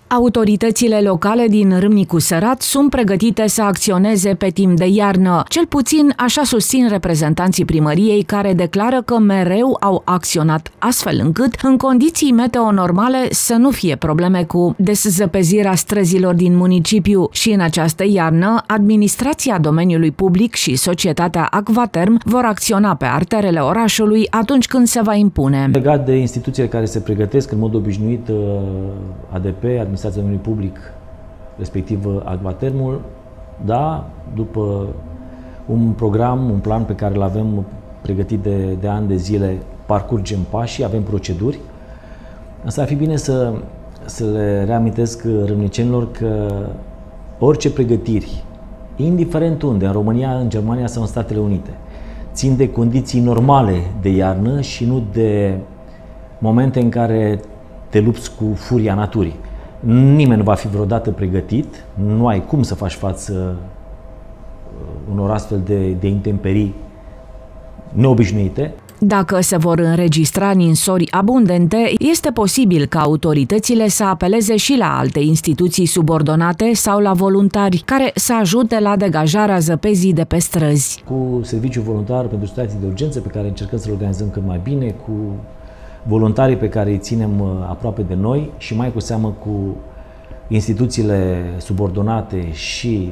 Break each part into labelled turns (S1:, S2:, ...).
S1: Autoritățile locale din Râmnicu Sărat sunt pregătite să acționeze pe timp de iarnă. Cel puțin așa susțin reprezentanții primăriei, care declară că mereu au acționat astfel încât, în condiții meteo normale, să nu fie probleme cu deszăpezirea străzilor din municipiu și în această iarnă, administrația domeniului public și societatea Aquaterm vor acționa pe arterele orașului atunci când se va impune.
S2: Legat de instituțiile care se pregătesc în mod obișnuit, ADP, Administrația Domeniului Public, respectiv Aquatermul, da, după un program, un plan pe care îl avem pregătit de ani de zile, parcurgem pașii, avem proceduri. Însă ar fi bine să le reamintesc râmnicenilor că orice pregătiri, indiferent unde, în România, în Germania sau în Statele Unite, țin de condiții normale de iarnă și nu de momente în care te lupți cu furia naturii. Nimeni nu va fi vreodată pregătit, nu ai cum să faci față unor astfel de intemperii neobișnuite.
S1: Dacă se vor înregistra ninsori abundente, este posibil ca autoritățile să apeleze și la alte instituții subordonate sau la voluntari care să ajute la degajarea zăpezii de pe străzi.
S2: Cu serviciul voluntar pentru situații de urgență, pe care încercăm să-l organizăm cât mai bine, cu voluntarii pe care îi ținem aproape de noi și mai cu seamă cu instituțiile subordonate și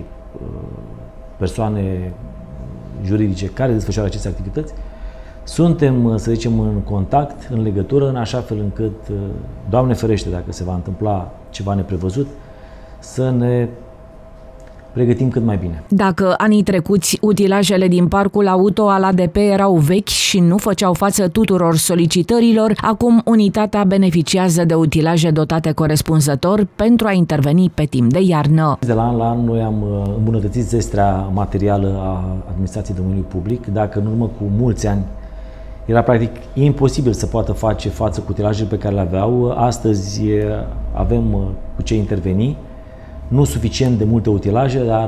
S2: persoane juridice care desfășoară aceste activități, suntem, să zicem, în contact, în legătură, în așa fel încât, Doamne ferește, dacă se va întâmpla ceva neprevăzut, să ne pregătim cât mai bine.
S1: Dacă anii trecuți utilajele din parcul auto al ADP erau vechi și nu făceau față tuturor solicitărilor, acum unitatea beneficiază de utilaje dotate corespunzător pentru a interveni pe timp de iarnă.
S2: De la an la an noi am îmbunătățit zestrea materială a administrației domeniului public. Dacă în urmă cu mulți ani era practic imposibil să poată face față cu utilajele pe care le aveau, astăzi avem cu ce interveni. Nu suficient de multe utilaje, dar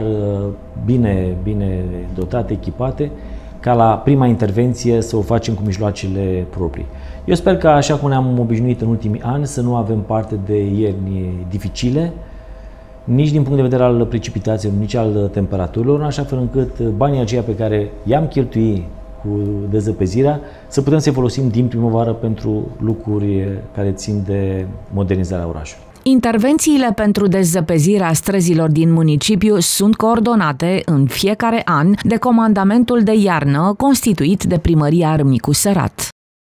S2: bine dotate, echipate, ca la prima intervenție să o facem cu mijloacele proprii. Eu sper că, așa cum ne-am obișnuit în ultimii ani, să nu avem parte de ierni dificile, nici din punct de vedere al precipitațiilor, nici al temperaturilor, în așa fel încât banii aceia pe care i-am cheltuit cu dezăpezirea, să putem să-i folosim din primăvară pentru lucruri care țin de modernizarea orașului.
S1: Intervențiile pentru deszăpezirea străzilor din municipiu sunt coordonate în fiecare an de comandamentul de iarnă constituit de Primăria Râmnicu Sărat.